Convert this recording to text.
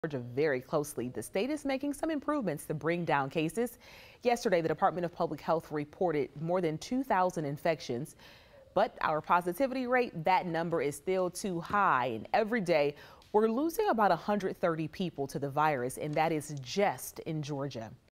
Georgia very closely. The state is making some improvements to bring down cases. Yesterday, the Department of Public Health reported more than 2,000 infections, but our positivity rate, that number is still too high. And every day, we're losing about 130 people to the virus, and that is just in Georgia.